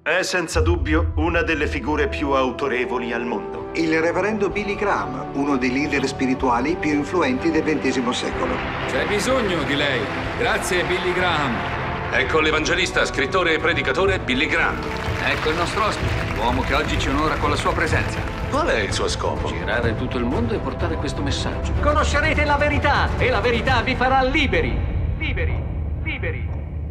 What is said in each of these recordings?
È senza dubbio una delle figure più autorevoli al mondo. Il reverendo Billy Graham, uno dei leader spirituali più influenti del XX secolo. C'è bisogno di lei. Grazie, Billy Graham. Ecco l'evangelista, scrittore e predicatore Billy Graham. Ecco il nostro ospite, l'uomo che oggi ci onora con la sua presenza. Qual è il suo scopo? Girare tutto il mondo e portare questo messaggio. Conoscerete la verità e la verità vi farà liberi. Liberi, liberi.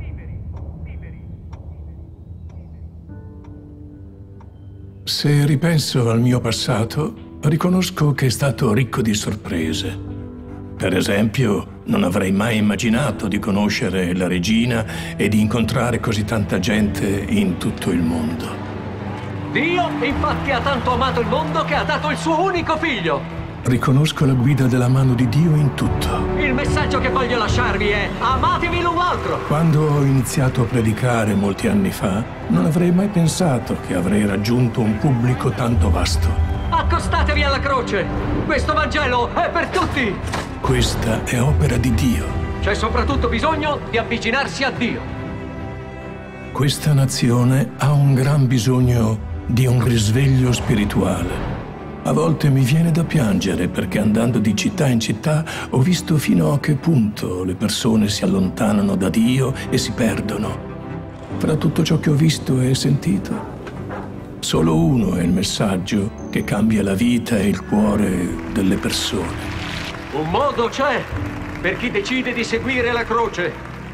Se ripenso al mio passato, riconosco che è stato ricco di sorprese. Per esempio, non avrei mai immaginato di conoscere la regina e di incontrare così tanta gente in tutto il mondo. Dio, infatti, ha tanto amato il mondo che ha dato il suo unico figlio. Riconosco la guida della mano di Dio in tutto. Il messaggio che voglio lasciarvi è: amatevi l'un l'altro. Quando ho iniziato a predicare molti anni fa, non avrei mai pensato che avrei raggiunto un pubblico tanto vasto. Accostatevi alla croce. Questo Vangelo è per tutti. Questa è opera di Dio. C'è soprattutto bisogno di avvicinarsi a Dio. Questa nazione ha un gran bisogno di un risveglio spirituale. A volte mi viene da piangere perché andando di città in città ho visto fino a che punto le persone si allontanano da Dio e si perdono. Fra tutto ciò che ho visto e sentito, solo uno è il messaggio che cambia la vita e il cuore delle persone. Un modo c'è per chi decide di seguire la croce.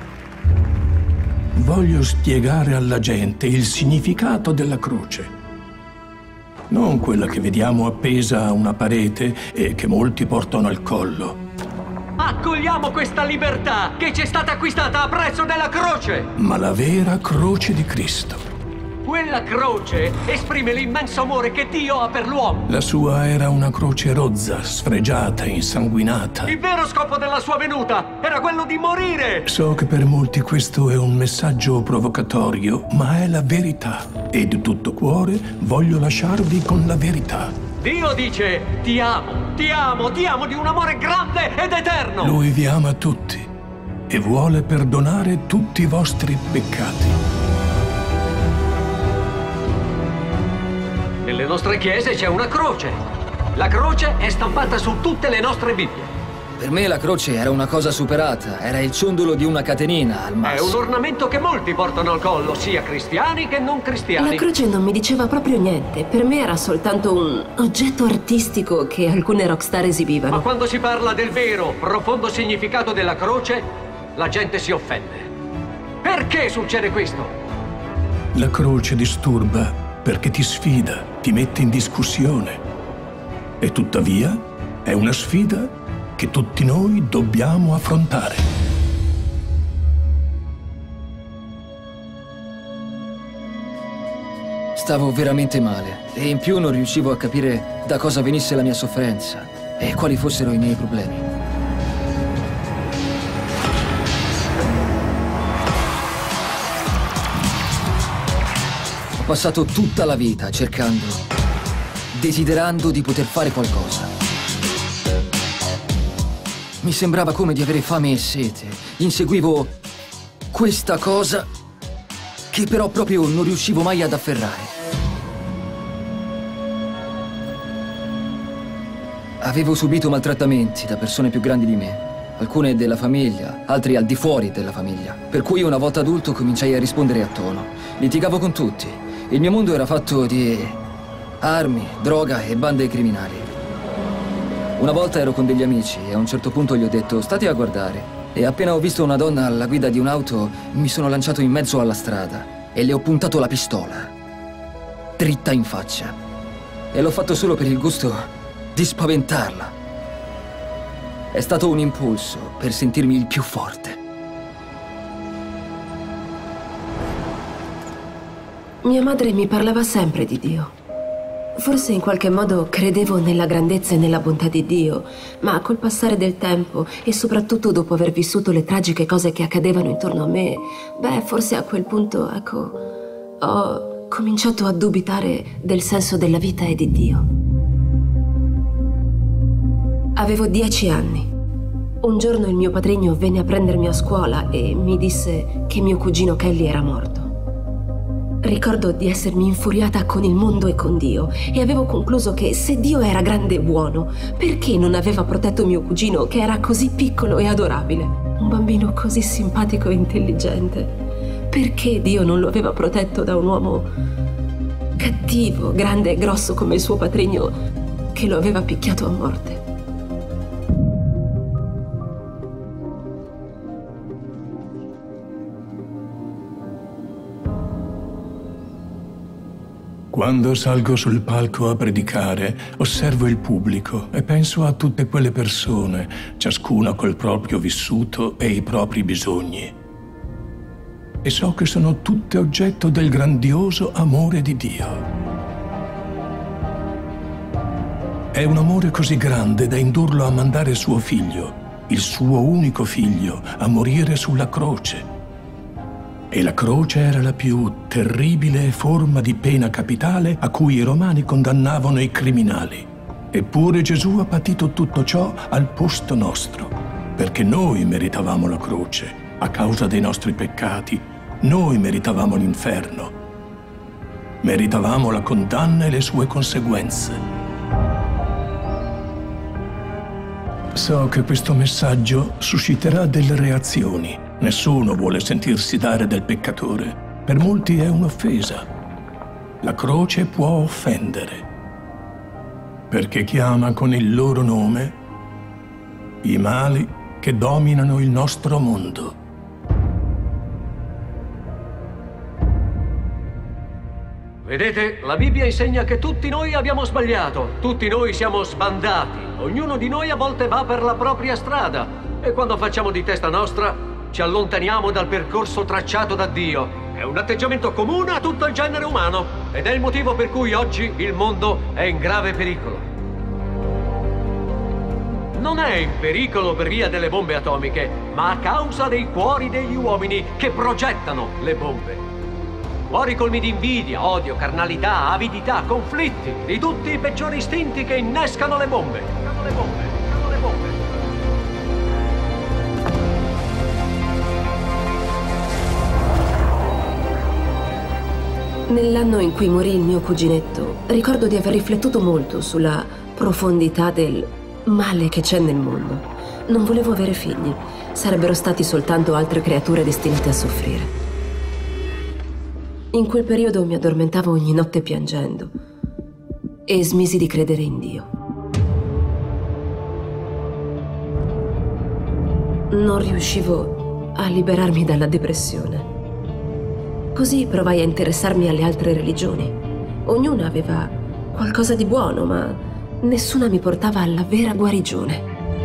Voglio spiegare alla gente il significato della croce. Non quella che vediamo appesa a una parete e che molti portano al collo. Accogliamo questa libertà che ci è stata acquistata a prezzo della croce. Ma la vera croce di Cristo. Quella croce esprime l'immenso amore che Dio ha per l'uomo. La sua era una croce rozza, sfregiata, insanguinata. Il vero scopo della sua venuta era quello di morire. So che per molti questo è un messaggio provocatorio, ma è la verità. E di tutto cuore voglio lasciarvi con la verità. Dio dice: ti amo, ti amo, ti amo di un amore grande ed eterno. Lui vi ama tutti e vuole perdonare tutti i vostri peccati. Nelle nostre chiese c'è una croce. La croce è stampata su tutte le nostre Bibbie. Per me la croce era una cosa superata, era il ciondolo di una catenina al massimo. È un ornamento che molti portano al collo, sia cristiani che non cristiani. La croce non mi diceva proprio niente. Per me era soltanto un oggetto artistico che alcune rockstar esibivano. Ma quando si parla del vero, profondo significato della croce, la gente si offende. Perché succede questo? La croce disturba perché ti sfida, ti mette in discussione. E tuttavia è una sfida che tutti noi dobbiamo affrontare. Stavo veramente male e in più non riuscivo a capire da cosa venisse la mia sofferenza e quali fossero i miei problemi. Ho passato tutta la vita cercando, desiderando di poter fare qualcosa. Mi sembrava come di avere fame e sete. Inseguivo questa cosa che però proprio non riuscivo mai ad afferrare. Avevo subito maltrattamenti da persone più grandi di me, alcune della famiglia, altri al di fuori della famiglia. Per cui una volta adulto cominciai a rispondere a tono. Litigavo con tutti. Il mio mondo era fatto di armi, droga e bande criminali. Una volta ero con degli amici e a un certo punto gli ho detto: state a guardare. E appena ho visto una donna alla guida di un'auto, mi sono lanciato in mezzo alla strada e le ho puntato la pistola, dritta in faccia. E l'ho fatto solo per il gusto di spaventarla. È stato un impulso per sentirmi il più forte. Mia madre mi parlava sempre di Dio. Forse in qualche modo credevo nella grandezza e nella bontà di Dio, ma col passare del tempo e soprattutto dopo aver vissuto le tragiche cose che accadevano intorno a me, forse a quel punto, ecco, ho cominciato a dubitare del senso della vita e di Dio. Avevo 10 anni. Un giorno il mio padrigno venne a prendermi a scuola e mi disse che mio cugino Kelly era morto. Ricordo di essermi infuriata con il mondo e con Dio e avevo concluso che se Dio era grande e buono, perché non aveva protetto mio cugino che era così piccolo e adorabile? Un bambino così simpatico e intelligente. Perché Dio non lo aveva protetto da un uomo cattivo, grande e grosso come il suo patrigno che lo aveva picchiato a morte? Quando salgo sul palco a predicare, osservo il pubblico e penso a tutte quelle persone, ciascuna col proprio vissuto e i propri bisogni. E so che sono tutte oggetto del grandioso amore di Dio. È un amore così grande da indurlo a mandare suo figlio, il suo unico figlio, a morire sulla croce. E la croce era la più terribile forma di pena capitale a cui i romani condannavano i criminali. Eppure Gesù ha patito tutto ciò al posto nostro, perché noi meritavamo la croce, a causa dei nostri peccati. Noi meritavamo l'inferno. Meritavamo la condanna e le sue conseguenze. So che questo messaggio susciterà delle reazioni. Nessuno vuole sentirsi dare del peccatore. Per molti è un'offesa. La croce può offendere, perché chiama con il loro nome i mali che dominano il nostro mondo. Vedete, la Bibbia insegna che tutti noi abbiamo sbagliato, tutti noi siamo sbandati, ognuno di noi a volte va per la propria strada e quando facciamo di testa nostra ci allontaniamo dal percorso tracciato da Dio. È un atteggiamento comune a tutto il genere umano ed è il motivo per cui oggi il mondo è in grave pericolo. Non è in pericolo per via delle bombe atomiche, ma a causa dei cuori degli uomini che progettano le bombe. Cuori colmi di invidia, odio, carnalità, avidità, conflitti, di tutti i peggiori istinti che innescano le bombe. Nell'anno in cui morì il mio cuginetto, ricordo di aver riflettuto molto sulla profondità del male che c'è nel mondo. Non volevo avere figli, sarebbero stati soltanto altre creature destinate a soffrire. In quel periodo mi addormentavo ogni notte piangendo e smisi di credere in Dio. Non riuscivo a liberarmi dalla depressione. Così provai a interessarmi alle altre religioni. Ognuna aveva qualcosa di buono, ma nessuna mi portava alla vera guarigione.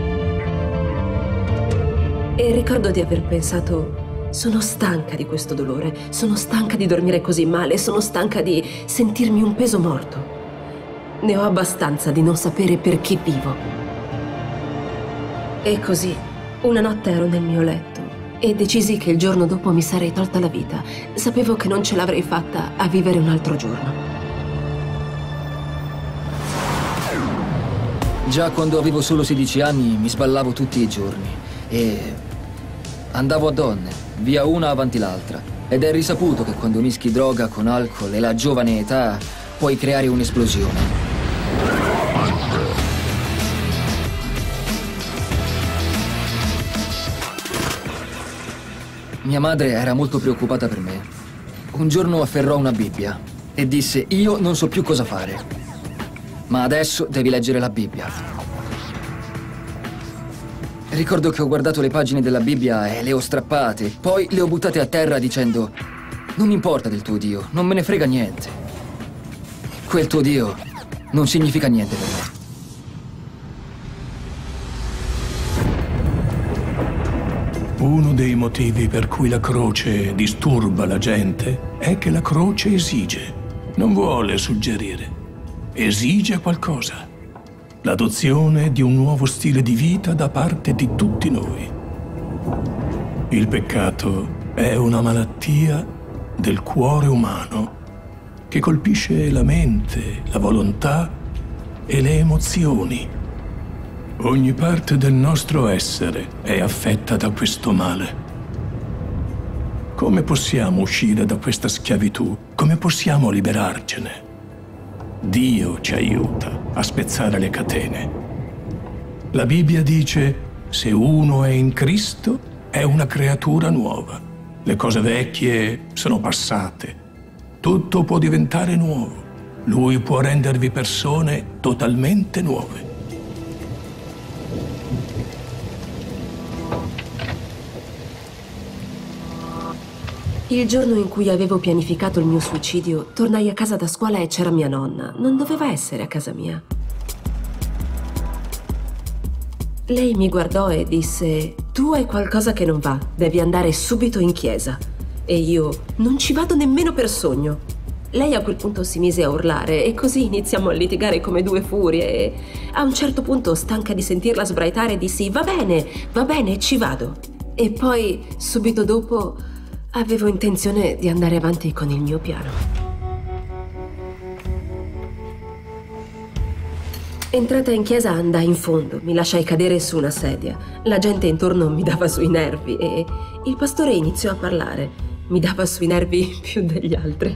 E ricordo di aver pensato: sono stanca di questo dolore, sono stanca di dormire così male, sono stanca di sentirmi un peso morto. Ne ho abbastanza di non sapere perché vivo. E così, una notte ero nel mio letto e decisi che il giorno dopo mi sarei tolta la vita. Sapevo che non ce l'avrei fatta a vivere un altro giorno. Già quando avevo solo 16 anni mi sballavo tutti i giorni e andavo a donne, via una avanti l'altra. Ed è risaputo che quando mischi droga con alcol e la giovane età puoi creare un'esplosione. Mia madre era molto preoccupata per me. Un giorno afferrò una Bibbia e disse: io non so più cosa fare, ma adesso devi leggere la Bibbia. Ricordo che ho guardato le pagine della Bibbia e le ho strappate, poi le ho buttate a terra dicendo: non mi importa del tuo Dio, non me ne frega niente. Quel tuo Dio non significa niente per me. Uno dei motivi per cui la croce disturba la gente è che la croce esige, non vuole suggerire, esige qualcosa. L'adozione di un nuovo stile di vita da parte di tutti noi. Il peccato è una malattia del cuore umano che colpisce la mente, la volontà e le emozioni. Ogni parte del nostro essere è affetta da questo male. Come possiamo uscire da questa schiavitù? Come possiamo liberarcene? Dio ci aiuta a spezzare le catene. La Bibbia dice: se uno è in Cristo, è una creatura nuova. Le cose vecchie sono passate. Tutto può diventare nuovo. Lui può rendervi persone totalmente nuove. Il giorno in cui avevo pianificato il mio suicidio, tornai a casa da scuola e c'era mia nonna. Non doveva essere a casa mia. Lei mi guardò e disse: tu hai qualcosa che non va, devi andare subito in chiesa. E io: non ci vado nemmeno per sogno. Lei a quel punto si mise a urlare e così iniziamo a litigare come due furie e a un certo punto, stanca di sentirla sbraitare, dissi: va bene, ci vado. E poi, subito dopo, avevo intenzione di andare avanti con il mio piano. Entrata in chiesa andai in fondo, mi lasciai cadere su una sedia. La gente intorno mi dava sui nervi e il pastore iniziò a parlare. Mi dava sui nervi più degli altri.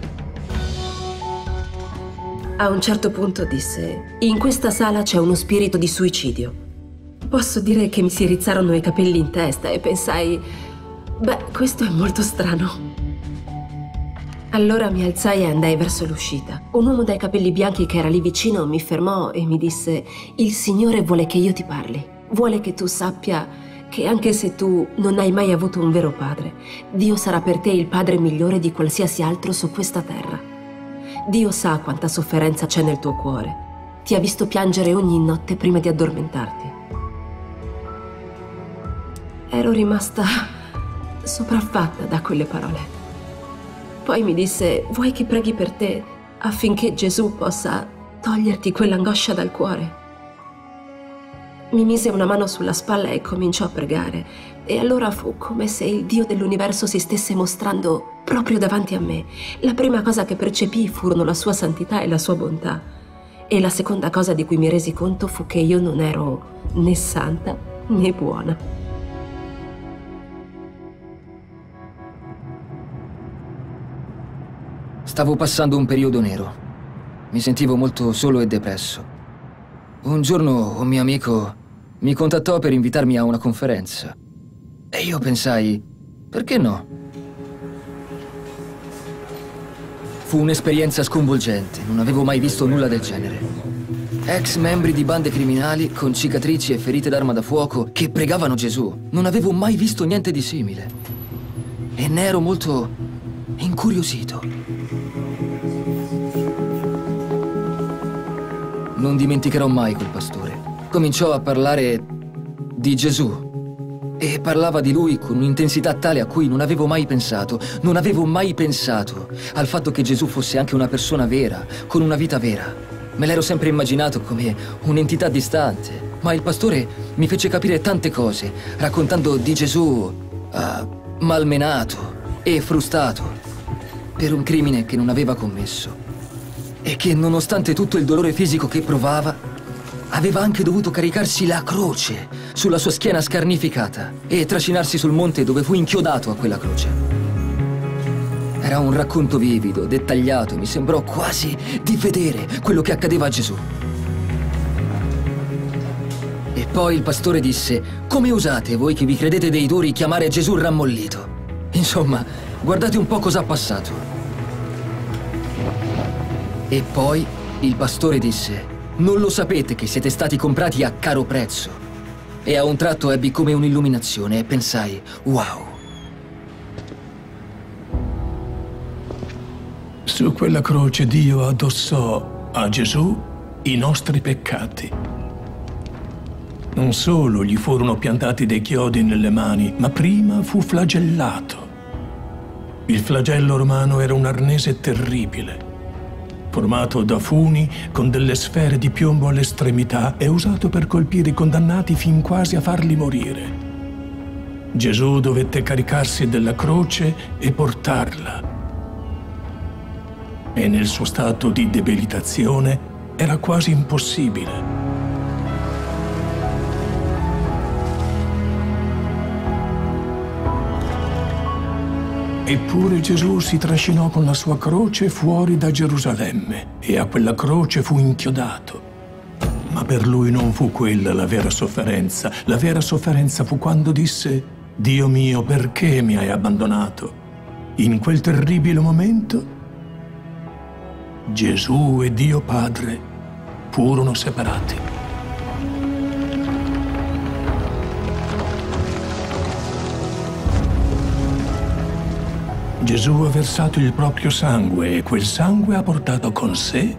A un certo punto disse: in questa sala c'è uno spirito di suicidio. Posso dire che mi si rizzarono i capelli in testa e pensai: beh, questo è molto strano. Allora mi alzai e andai verso l'uscita. Un uomo dai capelli bianchi che era lì vicino mi fermò e mi disse: il Signore vuole che io ti parli. Vuole che tu sappia che anche se tu non hai mai avuto un vero padre, Dio sarà per te il padre migliore di qualsiasi altro su questa terra. Dio sa quanta sofferenza c'è nel tuo cuore. Ti ha visto piangere ogni notte prima di addormentarti. Ero rimasta sopraffatta da quelle parole. Poi mi disse: vuoi che preghi per te affinché Gesù possa toglierti quell'angoscia dal cuore? Mi mise una mano sulla spalla e cominciò a pregare. E allora fu come se il Dio dell'universo si stesse mostrando proprio davanti a me. La prima cosa che percepii furono la sua santità e la sua bontà. E la seconda cosa di cui mi resi conto fu che io non ero né santa né buona. Stavo passando un periodo nero. Mi sentivo molto solo e depresso. Un giorno un mio amico mi contattò per invitarmi a una conferenza. E io pensai: perché no? Fu un'esperienza sconvolgente, non avevo mai visto nulla del genere. Ex membri di bande criminali con cicatrici e ferite d'arma da fuoco che pregavano Gesù. Non avevo mai visto niente di simile. E ne ero molto incuriosito. Non dimenticherò mai quel pastore. Cominciò a parlare di Gesù e parlava di lui con un'intensità tale a cui non avevo mai pensato. Non avevo mai pensato al fatto che Gesù fosse anche una persona vera, con una vita vera. Me l'ero sempre immaginato come un'entità distante. Ma il pastore mi fece capire tante cose, raccontando di Gesù malmenato e frustato per un crimine che non aveva commesso. E che, nonostante tutto il dolore fisico che provava, aveva anche dovuto caricarsi la croce sulla sua schiena scarnificata e trascinarsi sul monte dove fu inchiodato a quella croce. Era un racconto vivido, dettagliato, mi sembrò quasi di vedere quello che accadeva a Gesù. E poi il pastore disse: come osate voi che vi credete deitori chiamare Gesù rammollito? Insomma, guardate un po' cosa ha passato. E poi il pastore disse: non lo sapete che siete stati comprati a caro prezzo? E a un tratto ebbi come un'illuminazione e pensai: wow. Su quella croce Dio addossò a Gesù i nostri peccati. Non solo gli furono piantati dei chiodi nelle mani, ma prima fu flagellato. Il flagello romano era un arnese terribile, formato da funi con delle sfere di piombo all'estremità e usato per colpire i condannati fin quasi a farli morire. Gesù dovette caricarsi della croce e portarla. E nel suo stato di debilitazione era quasi impossibile. Eppure Gesù si trascinò con la sua croce fuori da Gerusalemme e a quella croce fu inchiodato. Ma per lui non fu quella la vera sofferenza. La vera sofferenza fu quando disse: Dio mio, perché mi hai abbandonato? In quel terribile momento, Gesù e Dio Padre furono separati. Gesù ha versato il proprio sangue e quel sangue ha portato con sé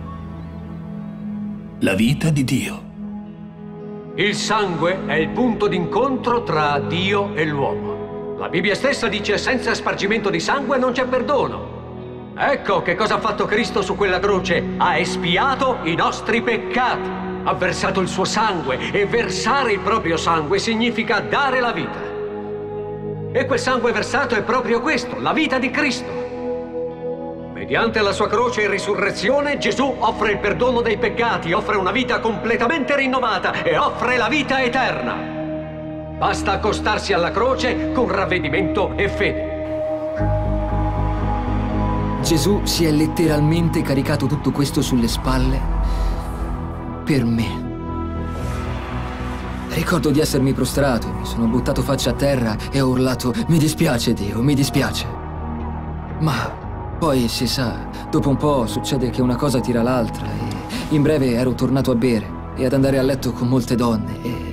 la vita di Dio. Il sangue è il punto d'incontro tra Dio e l'uomo. La Bibbia stessa dice: senza spargimento di sangue non c'è perdono. Ecco che cosa ha fatto Cristo su quella croce. Ha espiato i nostri peccati. Ha versato il suo sangue, e versare il proprio sangue significa dare la vita. E quel sangue versato è proprio questo, la vita di Cristo. Mediante la sua croce e risurrezione, Gesù offre il perdono dei peccati, offre una vita completamente rinnovata e offre la vita eterna. Basta accostarsi alla croce con ravvedimento e fede. Gesù si è letteralmente caricato tutto questo sulle spalle per me. Ricordo di essermi prostrato, mi sono buttato faccia a terra e ho urlato: mi dispiace Dio, mi dispiace. Ma poi si sa, dopo un po' succede che una cosa tira l'altra e in breve ero tornato a bere e ad andare a letto con molte donne e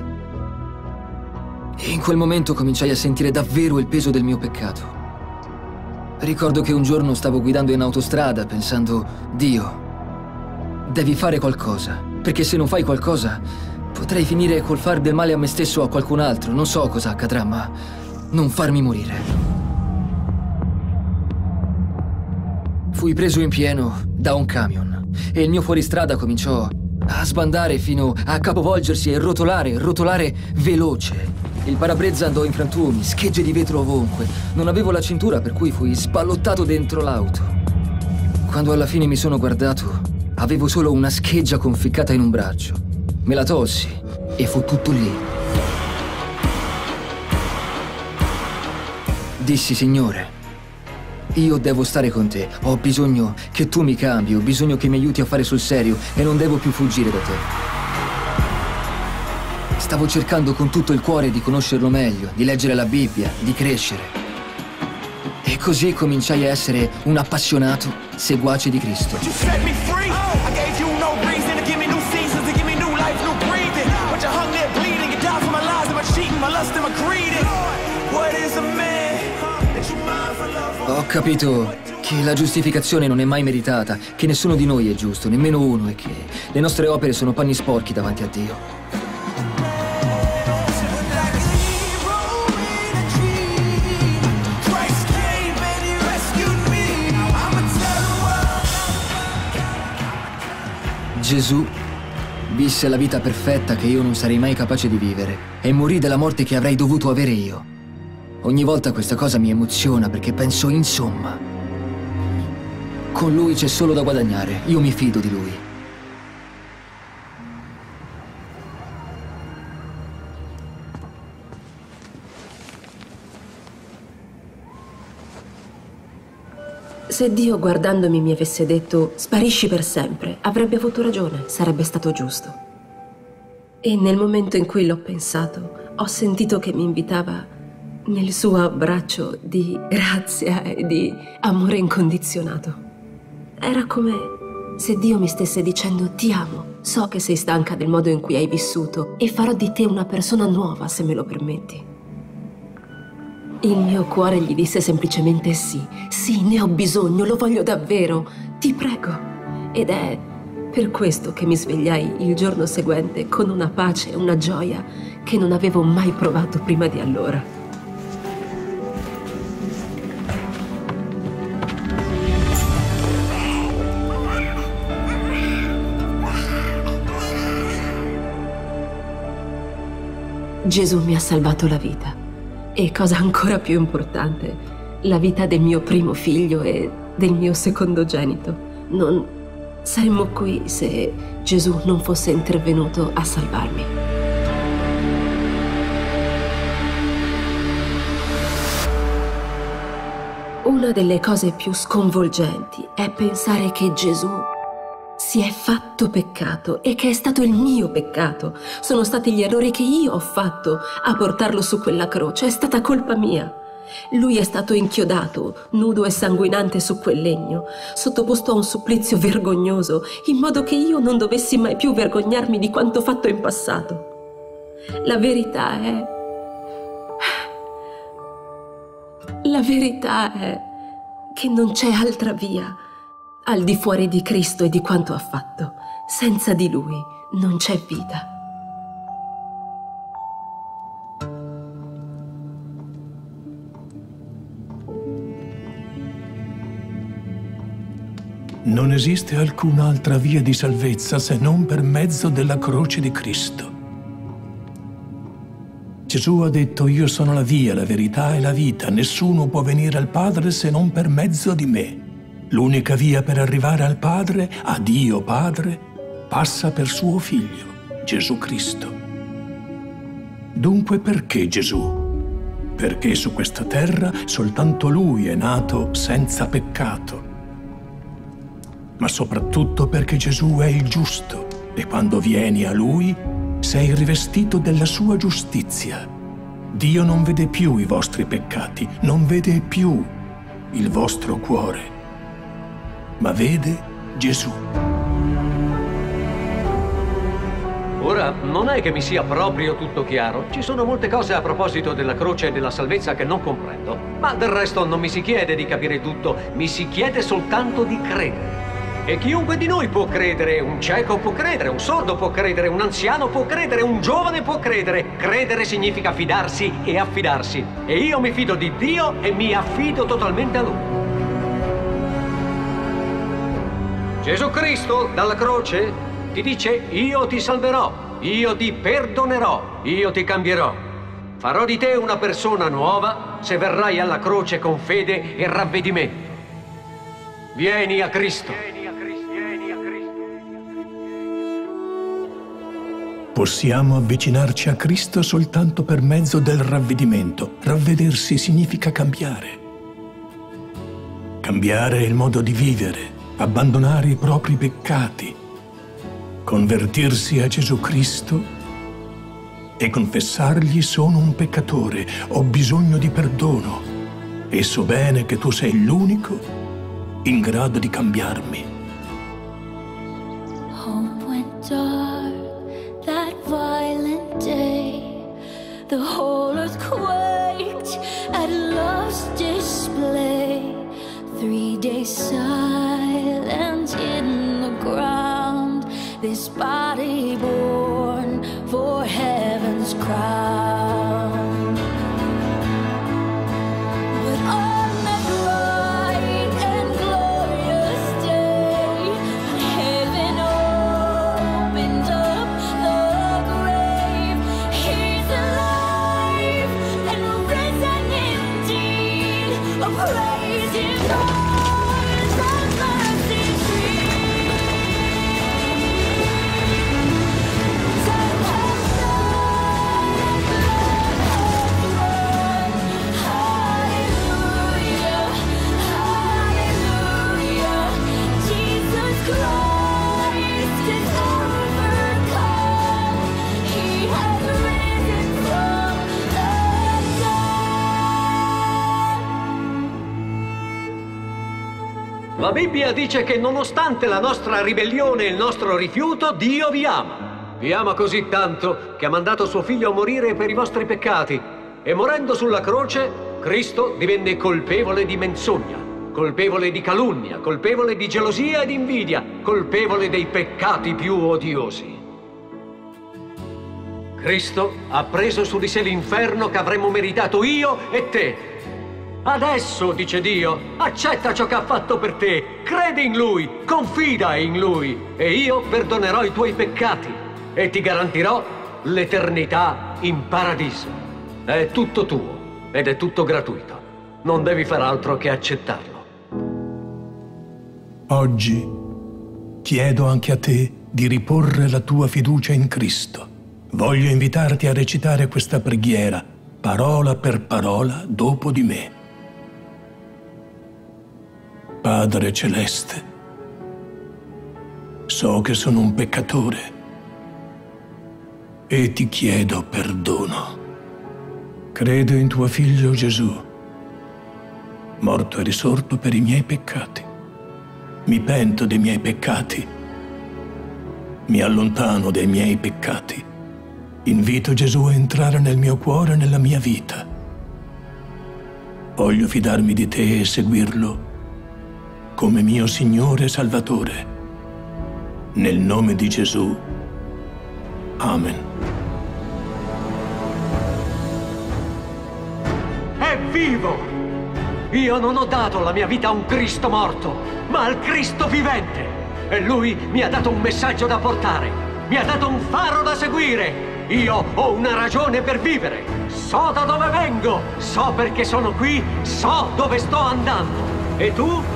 in quel momento cominciai a sentire davvero il peso del mio peccato. Ricordo che un giorno stavo guidando in autostrada pensando: Dio, devi fare qualcosa, perché se non fai qualcosa potrei finire col far del male a me stesso o a qualcun altro. Non so cosa accadrà, ma non farmi morire. Fui preso in pieno da un camion e il mio fuoristrada cominciò a sbandare fino a capovolgersi e rotolare veloce. Il parabrezza andò in frantumi, schegge di vetro ovunque. Non avevo la cintura, per cui fui sballottato dentro l'auto. Quando alla fine mi sono guardato, avevo solo una scheggia conficcata in un braccio. Me la tolsi e fu tutto lì. Dissi: Signore, io devo stare con te. Ho bisogno che tu mi cambi, ho bisogno che mi aiuti a fare sul serio e non devo più fuggire da te. Stavo cercando con tutto il cuore di conoscerlo meglio, di leggere la Bibbia, di crescere. E così cominciai a essere un appassionato seguace di Cristo. Ho capito che la giustificazione non è mai meritata, che nessuno di noi è giusto, nemmeno uno, e che le nostre opere sono panni sporchi davanti a Dio. Gesù visse la vita perfetta che io non sarei mai capace di vivere e morì della morte che avrei dovuto avere io. Ogni volta questa cosa mi emoziona perché penso: insomma, con lui c'è solo da guadagnare, io mi fido di lui. Se Dio guardandomi mi avesse detto sparisci per sempre, avrebbe avuto ragione, sarebbe stato giusto. E nel momento in cui l'ho pensato, ho sentito che mi invitava nel suo abbraccio di grazia e di amore incondizionato. Era come se Dio mi stesse dicendo: ti amo, so che sei stanca del modo in cui hai vissuto e farò di te una persona nuova se me lo permetti. Il mio cuore gli disse semplicemente sì, ne ho bisogno, lo voglio davvero, ti prego. Ed è per questo che mi svegliai il giorno seguente con una pace e una gioia che non avevo mai provato prima di allora. Gesù mi ha salvato la vita. E cosa ancora più importante, la vita del mio primo figlio e del mio secondogenito. Non saremmo qui se Gesù non fosse intervenuto a salvarmi. Una delle cose più sconvolgenti è pensare che Gesù si è fatto peccato e che è stato il mio peccato. Sono stati gli errori che io ho fatto a portarlo su quella croce. È stata colpa mia. Lui è stato inchiodato, nudo e sanguinante su quel legno, sottoposto a un supplizio vergognoso, in modo che io non dovessi mai più vergognarmi di quanto fatto in passato. La verità è che non c'è altra via al di fuori di Cristo e di quanto ha fatto. Senza di Lui non c'è vita. Non esiste alcun'altra via di salvezza se non per mezzo della croce di Cristo. Gesù ha detto: io sono la via, la verità e la vita. Nessuno può venire al Padre se non per mezzo di me. L'unica via per arrivare al Padre, a Dio Padre, passa per suo Figlio, Gesù Cristo. Dunque perché Gesù? Perché su questa terra soltanto Lui è nato senza peccato. Ma soprattutto perché Gesù è il giusto e quando vieni a Lui sei rivestito della sua giustizia. Dio non vede più i vostri peccati, non vede più il vostro cuore, ma vede Gesù. Ora, non è che mi sia proprio tutto chiaro. Ci sono molte cose a proposito della croce e della salvezza che non comprendo. Ma del resto non mi si chiede di capire tutto, mi si chiede soltanto di credere. E chiunque di noi può credere, un cieco può credere, un sordo può credere, un anziano può credere, un giovane può credere. Credere significa fidarsi e affidarsi. E io mi fido di Dio e mi affido totalmente a Lui. Gesù Cristo, dalla croce, ti dice: io ti salverò, io ti perdonerò, io ti cambierò. Farò di te una persona nuova se verrai alla croce con fede e ravvedimento. Vieni a Cristo. Possiamo avvicinarci a Cristo soltanto per mezzo del ravvedimento. Ravvedersi significa cambiare. Cambiare il modo di vivere, abbandonare i propri peccati, convertirsi a Gesù Cristo e confessargli: sono un peccatore, ho bisogno di perdono e so bene che tu sei l'unico in grado di cambiarmi. Home went dark that violent day. The whole earth quaked at love's display. 3 days silent in the ground, this body born for heaven's crown. But on that bright and glorious day, when heaven opened up the grave, He's alive and risen indeed. Oh, praise Him, Lord, the mercy tree. Hallelujah, hallelujah. Jesus Christ is overcome. He has risen from the dead. La Bibbia dice che nonostante la nostra ribellione e il nostro rifiuto, Dio vi ama. Vi ama così tanto che ha mandato suo Figlio a morire per i vostri peccati. E morendo sulla croce, Cristo divenne colpevole di menzogna, colpevole di calunnia, colpevole di gelosia e di invidia, colpevole dei peccati più odiosi. Cristo ha preso su di sé l'inferno che avremmo meritato io e te. Adesso, dice Dio, accetta ciò che ha fatto per te, credi in Lui, confida in Lui, e io perdonerò i tuoi peccati e ti garantirò l'eternità in paradiso. È tutto tuo ed è tutto gratuito. Non devi far altro che accettarlo. Oggi chiedo anche a te di riporre la tua fiducia in Cristo. Voglio invitarti a recitare questa preghiera, parola per parola, dopo di me. Padre celeste, so che sono un peccatore e ti chiedo perdono. Credo in tuo Figlio Gesù, morto e risorto per i miei peccati. Mi pento dei miei peccati, mi allontano dai miei peccati. Invito Gesù a entrare nel mio cuore e nella mia vita. Voglio fidarmi di te e seguirlo come mio Signore e Salvatore. Nel nome di Gesù. Amen. È vivo! Io non ho dato la mia vita a un Cristo morto, ma al Cristo vivente. E Lui mi ha dato un messaggio da portare. Mi ha dato un faro da seguire. Io ho una ragione per vivere. So da dove vengo. So perché sono qui. So dove sto andando. E tu?